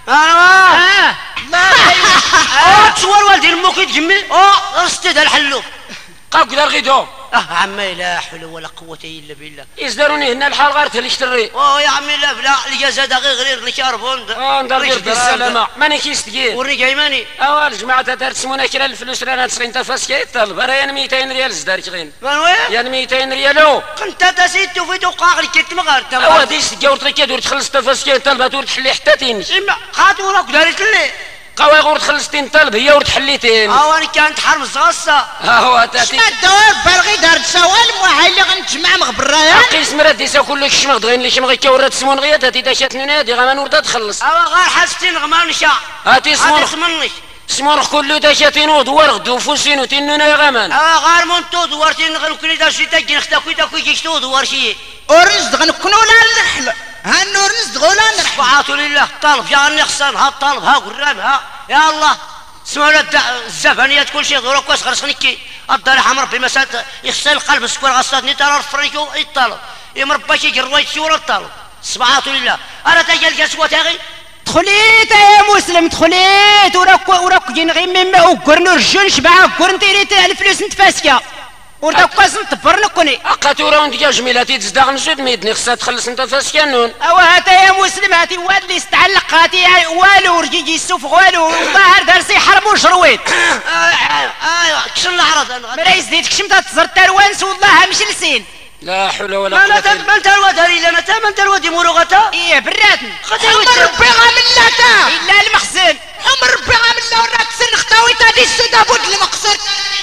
لا تصور والدي الموك يتجمل رستد الحلو قاك دار غيدو عمي لا حول ولا قوة إلا بالله يزدروني هنا الحال غير تلشتري يا عمي لا بلا الجزا دا غير نكاربون ندار غير بالسلامة ماني كيستقيل ورني كايماني الجماعة دارت سمونا كرا الفلوس رانا 90 تفاس كيطلب راه يعني 200 ريال زدارك غين من وين؟ يعني 200 ريالو كنت تسيت في دوقاق كنت مغارت دي سكاور تركي تخلص تفاس كيطلب دور تحلي حتى تينش إما خاطورك دارت لي قواي غور تخلصتين طلب هي ورتحليتين انا كانت حرمز غصة تاتي شما الدوار برغي دار تسوال وحالي غنتجمع مغبرايا قيس مراد ديسا كلك شمغ غين اللي شمغ كورات سمون غيا تاتي داشاتني نادي غا نوردا تخلص غير حاستين غمان نشا هاتي سمون كله داشاتين ودوار غدو فوسين وتنونا يا غمان غير مونتو دوارتين غنكوني دا شي تاكي نختاكوي تاكوي كيشتو دوار شي ورزد غنكونو لا نحل هانو رزد غولا نحل سبعات لله طالب جاني خصان ها الطالب ها قرام ها يا الله سمعوا الزفانيات كل شيء ضروري كويس غرسنكي الدار حمر بمسات يخسر القلب السكور غصاتني ترى الفريكو يطالب يمرباش يقروي تشور الطالب سبعات لله انا تاجي الكسوة تاغي دخليت يا مسلم دخليت وراك جين غير مما وقرن رجل شبعه قرن تيريت الفلوس نتفاسكا وردا كاس نطبر لكوني اقاتورا ونديا جميلاتي تزداغ نزود ميدني خصها تخلص انت فاسكانون هاتا يا مسلم هاتي واد اللي استعلق هاتي والو رجيجي السوف والو الظاهر دارسي حرب وشرويت ايوا كشن العرض انا مرا يزيد كشم تتصر تروانس والله مش لسين لا حول ولا قوة الا بالله من تروى داري لنا تا من تروى دي مروغتا براتن حمر ربي غاملا تا الا المخزن حمر ربي غاملا وراك سن خطاوي تا دي السودا بود المقصر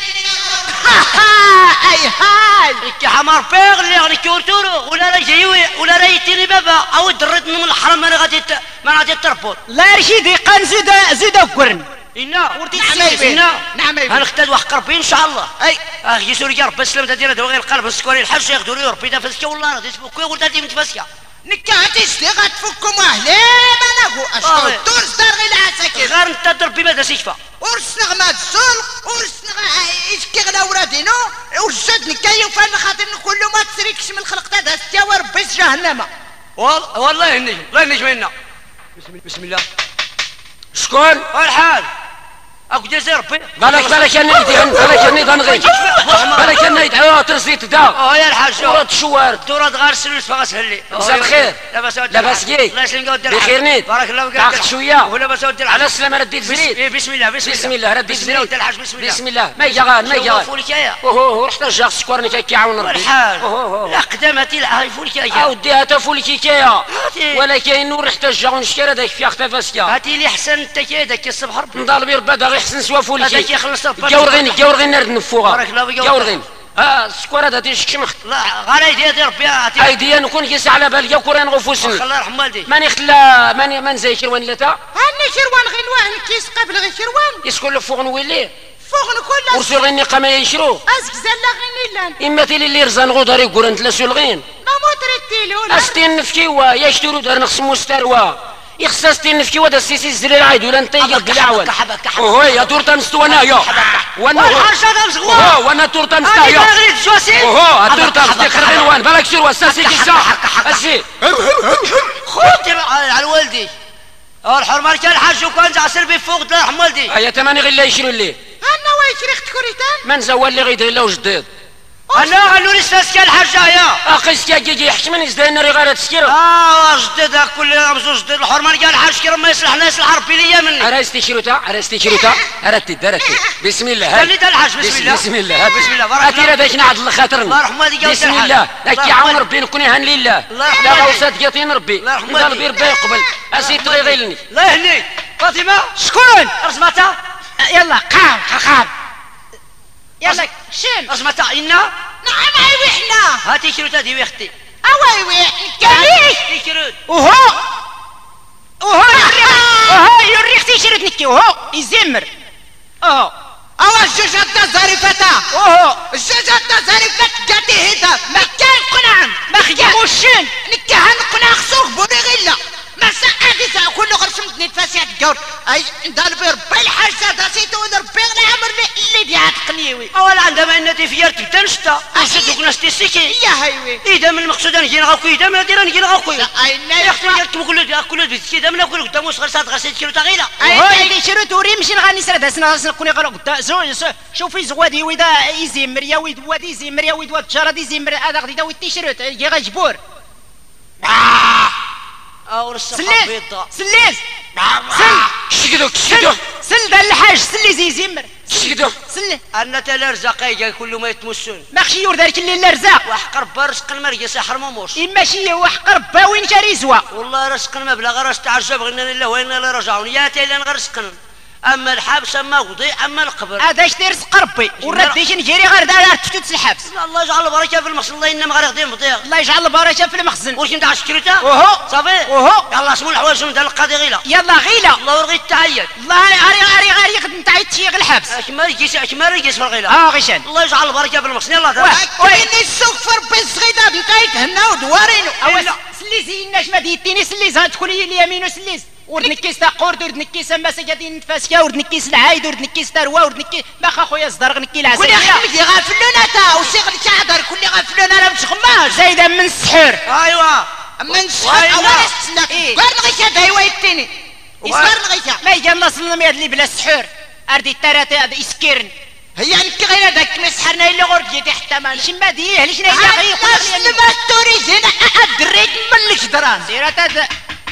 اي هاي كي حمار بيغ اللي غادي كورتورو ولا راه جايوي ولا راه يتيني بابا او درت من الحرم انا غادي تربط لا رشيدي قان زودا قرن إنا نعم هنختاد واحد ربي ان شاء الله اي يسوري يا ربي السلام تدير دوا غير القلب السكوري الحج ياخذوا لي ربي تفسكا والله راه تسبك قلت هذه متفسكا نكاتي استغات فكم اهلي ما نقول اشكو دور صدر غير العساكر غير انت دربي ما تسيشفى ورسنا ما تسول ورسنا يشكي غلا ورادينو وجد نكايو فان خاطر نقول له ما تسريكش من الخلق تاع داستيا وربي جهنم والله يهنيك الله يهنيك منا بسم الله شكون الحال اكو جزير ربي بالك اني دنغي بالك اني دعوه ترزيت دا يا الحاج دورة الشوار دورة غار سلوس فغاس هلي مساء الخير لاباس كي الله يسلمك ودير بخير نيت بارك الله فيك تعقل شويه ولا بس ودير على السلامه رديت زريد بسم الله رديت زريد ودير الحاج بسم الله ما يجا اوه رحت رجع سكورني كيعاون ربي الحال لا قدامتي لا فولك يا ودي هات فولك كيا ولكن نور رحت رجع ونشكر هذاك في اخت فاسكا هاتي لي حسن انت كي الصبح ربي نضال بير بعدا غير حسن سوا فولك هذاك يخلص جاور نرد نفوها بارك الله فيك جاور السكور هذا تيشكشمخت لا غير ايدي ربي ايدي نكون كيس على بالي كورين غفوسن الله يرحم والدي ماني خلا ماني من زي شروان لتا هاني شروان غنوان كيس قبل غير شروان يسكن له فوق نولي فوق كل ورسول غني قما يشرو ازك زلا غني لان اما تيلي اللي رزان غودر يقول تلاسو الغين ما موتريتيلو استين نفكيوا يشتروا دار نقسموا مستروا يخصصتي نفكيوا دا السيسي الزرير عايد ولا نطيق بالعوان وهو يا تورتا نستو انايا وانا تورتا نستايا وهو تورتا نستيقر غنوان بالك شروه الساسي كيسا اسي خوتي على والدي الحرمان كان الحاج وكان عسر بي فوق الله يرحم والدي ايا تماني غير لا يشرو لي انا وايش ريخت كوريتان من زوال لي غيدير له جديد انا غنوري الساسكا الحاجه يا اقيس كي يحكمني زدان ري غير تسكير جديد كل رمزو جديد الحرمان كان الحاج كي ما يصلح ناس الحرب ليا مني ارستي شروطا ارتي بسم الله خليت الحاج بسم الله بارك الله باش نعدل الخاطر الله يرحم والديك بسم الله لك يعاون ربي نكون هان لله لا غوصات قاطين ربي نضل بير ربي يقبل اسي تغيغلني الله يهنيك فاطمه شكون رزمتها يلا قام يلا شين رزمتها إنا نعم ايوي حنا هاتي شروط هذه يا اختي اوايوي كيفاش شروط وهو وهو يوريك تيشيرت نكي وهو يزمر الجوج هدا ظريفتا الجوج هدا ظريفت جاتي هدا ما كان قنعم ما خدموشين نكي هنقنع خصوك بوري غلا ما ساعة كله غرسمت نتفاسيات الجور اي دالبي ربي الحاج هذا سيتو ربي العمر اللي بيعت قنيوي اولا عندما انتي فيارت بدا نشتا وشدوك ناس تيسيكي يا هايوي اذا من المقصود نجي نغاكو اذا من هادي نجي نغاكو اينا يا اختي قلت كل بيت كذا من نقول قدام وصغر صاد غسيل كيلو تغيلا هو اللي شرو توري مشي نغني سرد اسنا كوني غير قدام شوفي زوادي ويدا يزمر يا ويد وادي يزمر يا ويد واد جراد يزمر هذا غادي دا التيشيرت يا غجبور سليز سل دا الحاج سلي زي زمر سل انا تلا رزاقي كل ما يتمسون ماخشي يور دارك اللي الرزاق وحقر برزق المرقه ساحر موموش ماشي وحقر با وين جاري زوا والله رزق المبلغ راس تعجب غنى الله وين لا رجعون يا تيلا نغرزقنا اما الحبس اما وضي اما القبر هذا اش رزق ربي ورديش نجري غير دار تفتت الحبس الله يجعل البركه في المخزن الله انما غير غادي نبطيغ الله يجعل البركه في المخزن واش انت عشكريته صافي يلا اسمو الحوايج من القاضي غيله يلا غيله الله يرغي التعيد الله غير يخدم تعيد شي الحبس كما ريجيس في الغيله غيشان الله يجعل البركه في المخزن يلا وين السوق في ربي الصغيده بنتايت هنا ودوارينو سلي زي الناس ما ديتيني سلي زاد كلي اليمين وسليز وردنكيس تا قرد وردنكيس ماسا قاعدين نتفاسكا وردنكيس العايد وردنكيس تروا وردنكيس باخا خويا صدر غنكي العسل كل حمدي غافلونا تا وشيخ الكعدر كل غافلونا راه مش غماش زايده من السحر ايوا من السحر اولا استناك قال نغيكا دايوا يتيني يصبر نغيكا ما يجي الله صلى الله عليه بلا السحر اردي التراتي هذا يسكرن هي انت غير هذاك مسحرنا اللي غور جيتي حتى ما شما ديه ليش نايا غير ما توريزين ادريت من الجدران سيرات هذا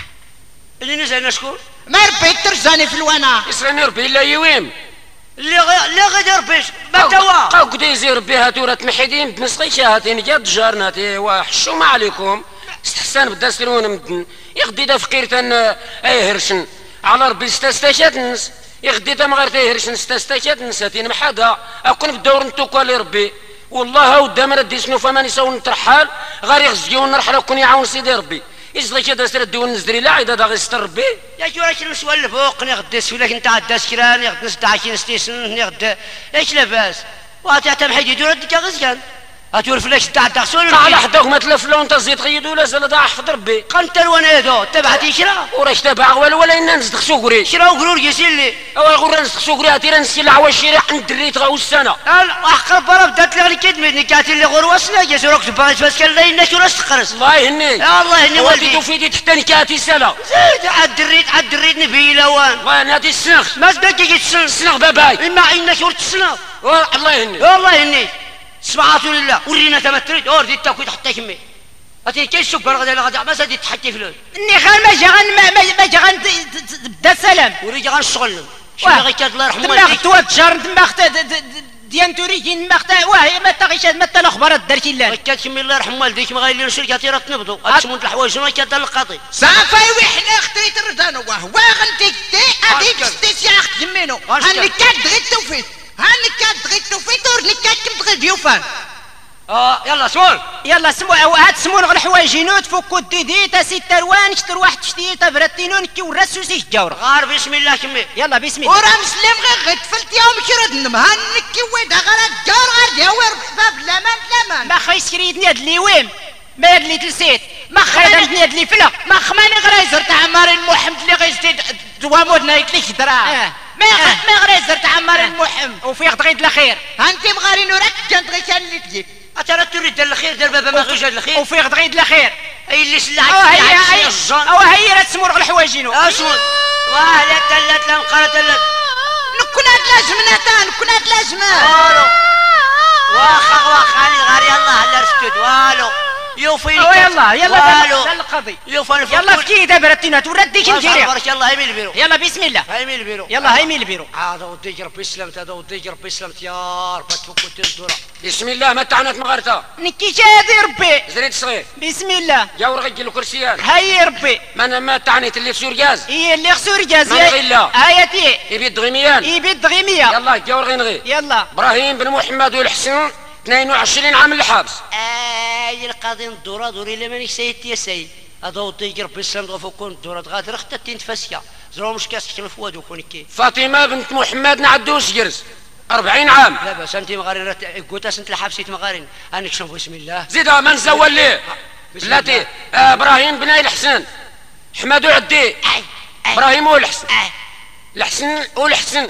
اللي نزلنا شكون؟ ما ربي ترزاني في الوانا يسرني ربي لا يويم اللي غادي ربي ما توا قاو يزير ربي هاتو راه تمحيدين بنسقيشا هاتين جا دجارنا هاتي وحشومه عليكم استحسان بدا سلون مدن يغدي دا فقير تن هرشن على ربي استاشات الناس يغدي دا مغير تيهرشن استاشات الناس هاتين محادا اكون بدور نتوكا لربي والله قدام ردي سنو فما نساو نترحال غير يغزيو نرحل كون يعاون سيدي ربي يزلي كذا سردو نزدري لا عيدا دا غيستر ربي يا جو راك نسوال الفوق نغدي سولك انت عدا سكران يغدي 16 ستيسن نغدي ايش لاباس واتي تمحيد يدور ديك غزكان هاتور فلاش تاع الدخسون على حداك ما تلفلو انت زيد غيدو لا زال دا حفظ ربي قنت الونيدو تبعتي شرا وراش تبع ولا إنا نزدخسو قري شرا وقرور يسيلي او غور نزدخسو قري هاتي نسي العوا الشريع ندري تغاو السنه احقر برا بدات لي كدمتني كاتي اللي غور وصلنا جسروك تبغي بس كان لا الناس ولا تقرص الله يهنيك يا الله يهني والدي وفيدي تحت نكاتي سنه زيد عدريت نبيله وان الله نادي السنخ ما زبك يجي السنخ باباي اما عينك ورت السنخ الله يهنيك والله يهنيك سمعت لله ورينا تمتريد اوردي التاكويت حتى كمي اتي كاين السكر غادي ما زادي تحكي فلوس اني غير ما جا غن بدا السلام وريجي غنشغل شنو غير كاد الله يرحمه تما غتوات جار تما ديانتوري ما ختا واه ما تاغيش ما تا الاخبار درتي لا كاد كمي الله يرحم والديك ما غايلين شركه راه تنبضوا هادشي الحوايج ما كاد القاضي صافي وحنا اختي تردانو واه غنتي تي اديك ستيسي اخت جمينو هاني كاد غير توفيت هاني كاد غير توفيت ورني كاد كنت غير ديوفان يلا سمول يلا سمو هاد سمون غير حوايجينو تفكو ديدي تا سي تروان شتر واحد تشتي تا براتينو كي وراسو سي الجور غار بسم الله كمي يلا بسم الله ورا مسلم غير تفلت يوم كيرد نمهنك كي ويدا غير الجور غير داور باب لامان ما خايس كريدني هاد اللي ما هاد اللي تلسيت ما خايدني هاد اللي فلا ما خماني غير زرت عمار المحمد اللي غيزيد دوامودنا يتليك درا ما غير زرت عمار المحمد وفي غيد الخير هانتي مغارين وراك كانت غير كان اللي تجيك اترى تريد الخير دار بابا ما غير الخير وفي غيد الخير اي اللي سلعك الجن هي راه تسمور غير حوايجينو اسمر واه لا تلات لا مقالة تلات نكون هاد لازمنا نكون هاد لازمنا واخا غاري الله لا رشتت والو يوفي يلا القضي يلا فكي دابا رتينا ورديك نجري بارك الله هيمي البيرو يلا بسم الله هيمي البيرو يلا هيمي البيرو هذا وديك ربي يسلمت هذا وديك ربي يسلمت يا رب تفك الدوره بسم الله ما تعنت مغارته نكي جادي ربي زريت صغير بسم الله جا ورغي الكرسيان هاي ربي ما تعنيت اللي في سورجاز هي اللي في سورجاز اياتي يبيد غيميان يبيد غيمية يلا جا ورغي نغي يلا ابراهيم بن محمد والحسن 22 عام الحبس القاضي الدوره دوري لمن سيدتي يا سيد أضوطي ربي السلام غفوكون الدورة غادر اختي تنتفاسيا زرو مش كاس كلف واد وكون كي فاطمة بنت محمد نعدوش جرز 40 عام. لا بس انت مغارين قلت انت الحبسيت مغارين انا نشوف بسم الله زيدها ما نزول ليه بلاتي ابراهيم بن الحسن حماد عدي ابراهيم والحسن الحسن والحسن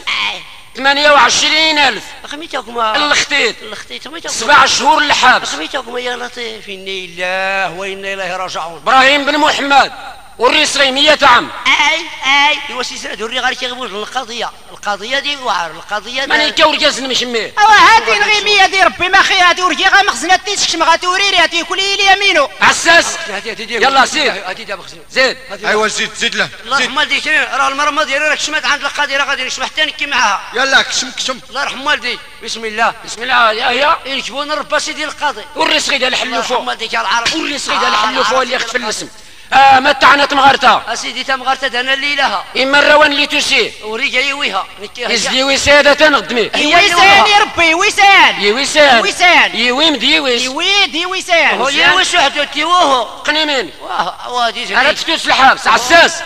28,000 خميتكم الخطيط 7 7 شهور الحبس. خميتكم يا لطيف إنا لله وإنا إليه راجعون. ابراهيم بن محمد والريصري 100 عام. اي وسيسرا دوري غير كيغبوش القضيه دي واعر القضيه ماني كوركاز نمشمي اوا هادي الغيميه دي ربي ما خي هادي ورجي غا مخزنه تيسكش ما غاتوريري هادي كلي اليمينو عساس يلا زيد زيد ايوا زيد له الله يرحم والديك راه المره ديالي راك شمات عند القاضي راه غادي نشبح حتى نكي معاها يلا كشم الله يرحم والديك بسم الله يا يركبون الربا سيدي القاضي والريصري ديال الحلو فوق والديك العرب والريصري ديال الحلو فوق اللي يخف الاسم ما تعنت مغارتا اسيدي تمغارتا دانا اللي لها اما الروان اللي تسي وريجا يويها يزدي وسادة تنقدمي ويسان يا ربي ويسان يويسان يويم ديويس يويدي ويسان هو يويس وحده تيوهو قنيمين وادي زين انا تفتوس الحبس عساس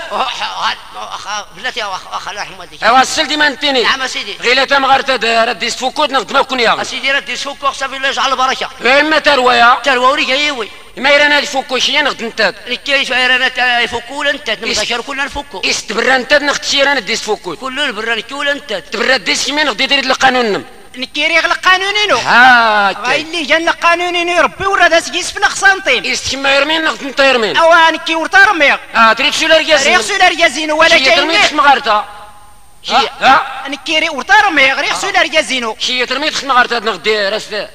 بلاتي واخا الله يرحم والديك ايوا السل ديما نتيني نعم سيدي غيلة مغارتا دارت ديس فوكوت نخدمها كون يا اسيدي ردي سوق صافي الله يجعل البركه اما ترويا تروا وريجا يوي ما يرانا الفوكو شي نخدم انت الكيش ايرانا يفكوا انت نمذكر كلنا نفكوا استبرا انت نخت شي رانا ديس فوكوت كل البران كول انت تبرا ديس كيما نخدي دير القانون نم نكيري غل قانونينو ها غاي اللي جانا قانونينو يا ربي ورا داس كيس في نقسنطين استكما يرمين نخدم طيرمين اوا نكي ورتا رميغ تريد شو لارجازين ريغ سو لارجازينو ولا شي ترميت كاين مغارتا شي نكيري ورتا رميغ ريغ سو لارجازينو شي ترميت مغارتا نخدي راسته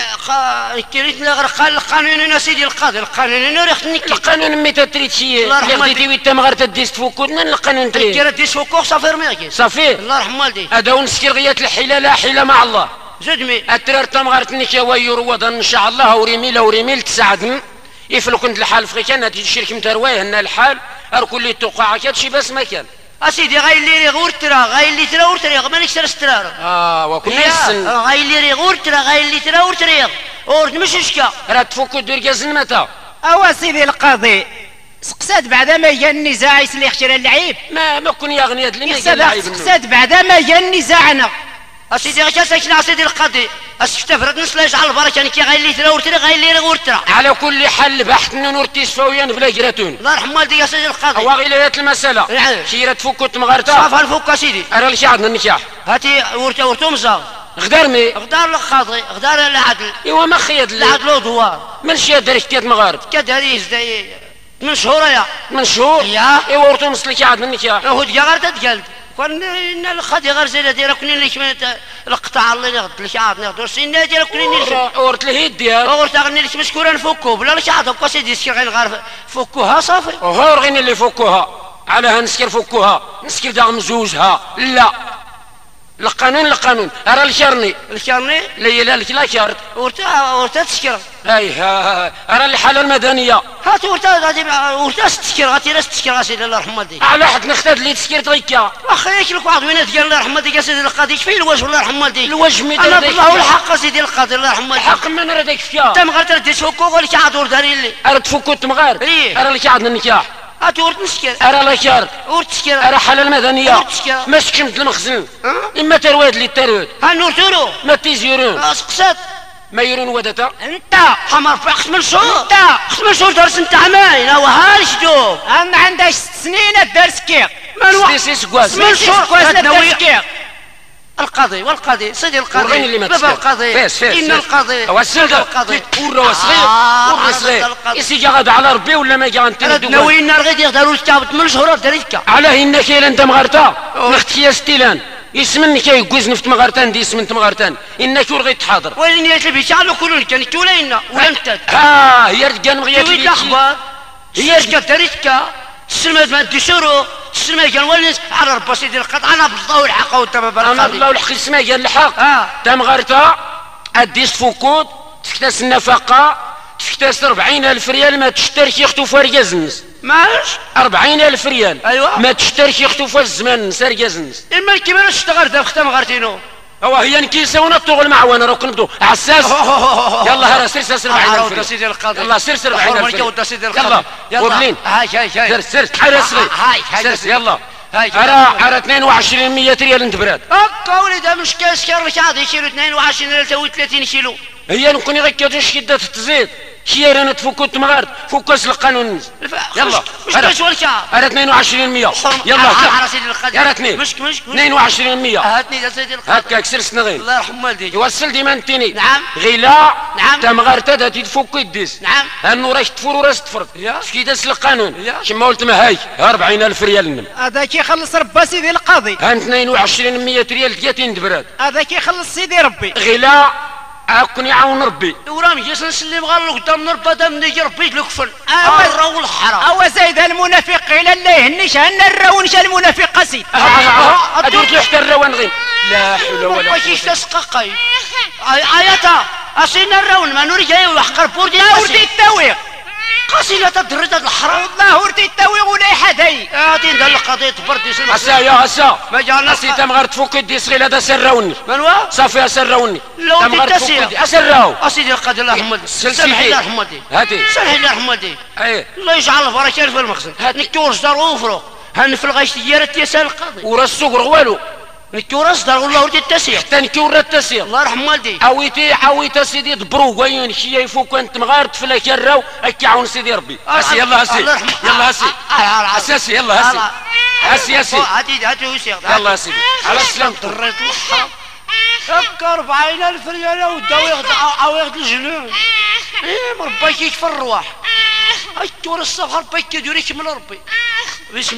كريت قال القانون سيدي القاضي القانون ريختني القانون متى تريد شي اللي خديتي ويتا مغارتا ديس فوكوتنا القانون تريد كيرا ديس فوكو صافي رميغي صافي الله يرحم والديك هذا ونسكر غيات الحيله لا حيله مع الله زدمي الترار تمغارتني كواير وضن ان شاء الله وريميل تساعدن يفلو كنت الحال في كان هاتي الشركه مترويه هنا الحال اركل لي توقع كات شي باس ما كان اسيدي غاي اللي غور ترى غاي اللي ترى ورتري مانيش ترى سترار وكنا يسن غاي اللي غور ترى غاي اللي ترى ورتري ورت مش شكا راه تفكوا دير كازن متى اوا سيدي القاضي سقسات بعد ما جا النزاع يسلي خشرا اللعيب ما كون يا غنياد لنا سقسات بعد ما جا النزاع اسيدي غير ساكن سيدي القاضي اسكت فرد نسلا يجعل البركه كي غاي اللي ترى ورتري غاي اللي غور ترى على كل حال بحث نور تيسفاويا بلا جراتون الله يرحم والديك يا سيدي القاضي واغيلات المساله شي تفكوا تمغارتا صافا الفوق سيدي راه اللي عندنا النكاح هاتي ورتو مزاغ غدار القاضي غدار العدل ايوا ما خيط العدل ودوار من شي درك تيات مغارب كداريز من شهور يا من شهور يا ايوا ورتو مسلك عاد من النكاح هو ديا غير تتقلب كون الخدي غير زي دايره كوني اللي كما القطاع الله يغد لك عاد ناخذ سينا ديال كوني ورت الهيد ديال ورت غني لك مشكوره نفكو بلا لك عاد هكا سيدي سكر غير غير فكوها صافي وهو غير اللي فكوها على هنسكر فكوها نسكر داغ مزوجها لا القانون راه الكرني لا لا كارت ورتا تسكر راه الحاله المدنيه هات ورتا تسكر غاتي راس تسكر اسيدي الله يرحم والديك على حد نختار اللي تسكر تغيكا واخا ياكلك واحد وين ديال الله يرحم والديك اسيدي القاضي كفايه الوجه الله يرحم والديك الوجه مي انا بالله الحق اسيدي القاضي الله يرحم والديك الحق من راه داك فيا انت مغار تردي سوكو قال لك عاد وداري لي راه تفكوا تمغار راه اللي عندنا النكاح هاتي ورت نسكر راه لا كارت ورت تسكر راه حاله المدنيه ما سكنت المخزن اما ترواد لي ترواد ها نور تورو ما تيزيرون سقسات ما يرون ودتا انت حمر في خصم الشهور انت خصم الشهور درس انت عماين هو هارش دوب انا عندها 6 سنين الدرس كيف من سيس كواز من شهور كواز الدرس كيف والقاضي سيدي القاضي وريني اللي ما بابا القاضي فاس ان القاضي هو السلطه القاضي ورا صغير يسي قاعد على ربي ولا ما قاعد انت ناويين غير يقدروا يستعبط من شهور دريكا على هنا كاين انت مغارتا نختي يا ستيلان يسمن كي يجوز نفت مغارتان دي اسم مغارتان انك ورغي تحاضر وين يتلبي شعلو كلون كان كولينا ولا انت هي رجال مغيات وين الاخبار هي دريكا تسمى ما ديشورو تسمى كان وليس على ربا سيدي القطع انا بالله الحق وتبارك انا بالله الحق اسمها قال الحق تم غارتا اديس فوكوت تكتاس النفقه تكتاس 40,000 ريال ما تشترك يختو فرقاز الناس ماش 40,000 ريال ايوا ما تشترك يختو في الزمان نسار كازنس اما كيما اشتغلت في ختم غارتينو هي نكيسه ونطوغ المعونه راك نبدو عساس. يلا هرا سير 40,000 سيدي القاضي. يلا سير 40,000 سيدي القاضي. يلا ورلين هاي سير حير صغير سير يلا ارى 22 ريال انت براد. وليدها مش كاسكر مش عاد يشيلوا 22 30 كيلو. هي نكوني غير كاتوش كدا تزيد شي رانا تفكوا تمغارت فكاس القانون. يلا مش كاش ولا شعر. ارى 22 يلا على سيدي القاضي. يا راتني مش 22 هاتني يا سيدي القاضي. هكاك سير سنغيل الله يرحم والديك. يوصل ديما انتيني. نعم. غيلا نعم. تمغارت هذا تفك يديس. نعم. انه راك تفور وراس تفرض. شكي داس القانون. كيما قلت ما هاي 40,000 ريال لنا. هذا كيخلص ربا سيدي القاضي. ها 22 ريال 30 دبرات. هذا كيخلص سيدي ربي. غيلا هاكون يعاون ربي. ورامي جالس نسلم غير قدام ربا دام نجي ربي لكفل. الرو الحرام. أو زايد المنافق إلى الله يهنيش أن الرونش المنافق سيد. أدورت له حتى الروان غير. لا حول ولا قوة. واش تسققي. آياتا أصينا الرون ما نوري جاي وحقر بوردي. وردي التاويغ. قصيلة تدرد الحرام. والله وردي التاويغ ولا حد هي. دين دار القضية تبردي سلم. هسا يا هسا. ما جانا. أسي تمغار تفك يدي صغير هذا سروني. من هو؟ صافي سروني. لو تتسير. أسراو. أسيدي القاضي الله يرحمه. سمحي الله يرحمه. هاتي. سمحي الله يرحمه. أيه. الله يجعل البركة في المخزن. نكتور صدر وفرق. هنفل غايش تجارة يسال القاضي. ورسوق والو. نكتور صدر والله ودي التسير. حتى نكور التسير. الله يرحم والدي. عويتي سيدي دبرو وين شي يفوك انت مغار تفلا كراو اكيعون سيدي ربي. هسي يلا هسي. يلا هسي. اساسي يلا هسي. هسي هاتي وسيغ. يلا سيدي على السلامة. ضريت الحرام. هكا 40,000 ريال وداو ياخذ الجنون. ربي يكفي الرواح. التور الصفحة ربي كيديريك من ربي. بسم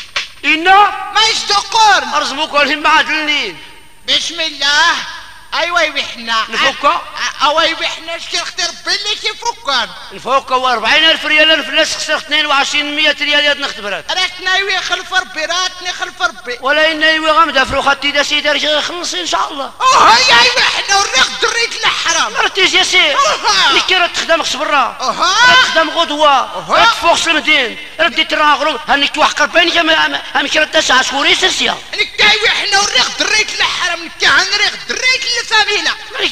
إنا ما يصدقون. أرزموك والهم معادلين. بسم الله. ايوا وحنا نفكا. ايوا وحنا شكي اختي ربي اللي كيفكان. نفكا 40,000 ريال الفلاس خسرت 22 ريال يد نختبرات. راتنا يوي خلف ربي راتني خلف ربي. ولا إنا يوي غامدة فروخاتي دا سيدي رجع يخلص إن شاء الله. هيا ايوا حنا وريق دريت الحرام. رتيج يا سي. لكي راه تخدم خصبرة. راه تخدم غدوة. راه تفوق المدين. ردي تراغلو هنك واحد قرباني كما همشي راه 9 شهور يسرسيا. نكا ايوا حنا وريق دريت الحرام نكا هنريق دريت الفاميلا.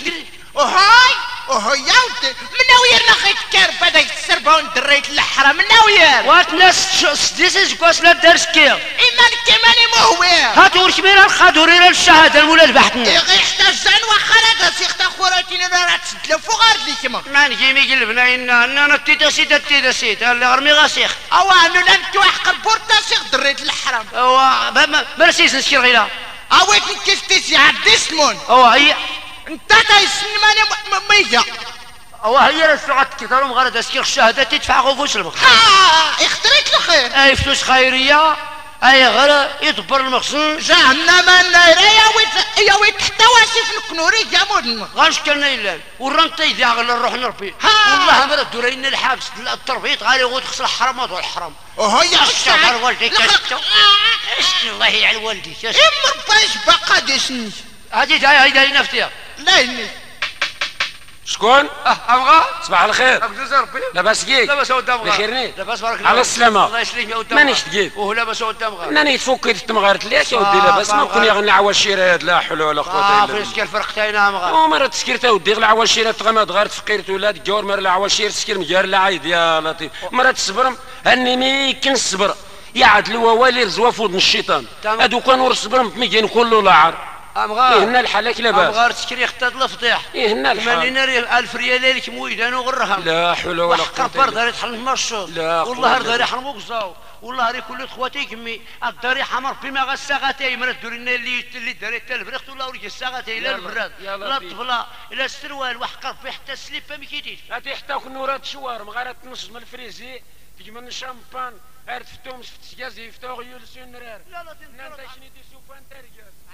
هاي يا ودي مناوير نخيت كارب هذاك السربه ودريت الحرام مناوير. وات ناس سديس كواس لا دارس كير. ايمان كماني مهوير. هاتوا كبير الخادوري للشهاده المولى البحث. غير يحتاج زان وخرا سيخت خوراتي راه تسدلف وغارد لي كما. ما نجي مي قلبنا انا تيتا سيت اللي غرمي غاسيخ. اوا انو لم توحق البورتا سيخ دريت الحرام. اوا ما نسيت نسكر غيلا. اويت كيستي عدي سمون. اوا هي انت تايسن ماني مية. هي رسعت كثر مغرد اسكير الشهاده تدفع غفوش المخزن. اختريت الخير. اي فلوس خيريه اي غير يدبر المخزن. جهنم النير يا ويت حتى واسف الكنوري جامون. غنشكلنا الا ورنت يذيع غير نروح نربي. والله ما ردوا لنا الحبس التربيط غالي غوت خسر الحرامات والحرام. وهي الشهر والديك الله يعلى والديك. اما باش بقى ديسني. هذه نفتيها. لا يني. شكون؟ أبغى صباح الخير. أبغى ربي. لاباس كيك. لاباس قدام غا. بخيرني. لاباس بارك الله. على السلامة. الله يسلمك يا قدام. مانيش تقيد. وهو لاباس قدام غا. أنا تفكيت تمغارت ليك يا ودي لاباس ما كون يغني عوال شيرات لا حول ولا قوة إلا بالله. فاش كان فرق تاينا مغا. ومرة تسكرت ودي غلا عوال شيرات غماد غارت فقيرت ولاد جور مر لا عوال شير تسكر مجار لا عيد يا لطيف. مرة تصبر هني ميكن الصبر. يعد الوالي رزوا فود من الشيطان. هادو كانوا الصبر ميجين كله لاعر. أمغار هنا الحلاك لاباس. أمغار تشكري اختاد الفضيح. هنا الحال. مالينا 1000 ريال لك مويدان وغرهم. لا حول ولا قوة. قربر داري تحل مرشد. لا والله داري حرموك زاو. والله ري كل خواتي كمي الداري حمر بما غساغاتي مرات دورينا اللي داري حتى البريخت ولا وريك الساغاتي لا البراد لا الطبله لا السروال وحقر في حتى السليبه ما كيتيش. هاتي حتى كنورات شوارم غارت نص من الفريزي تجمع من الشامبان عرفتهم شفت سكازي فتو غيول سنرار. لا نانتا شني دي سوفان ترجال.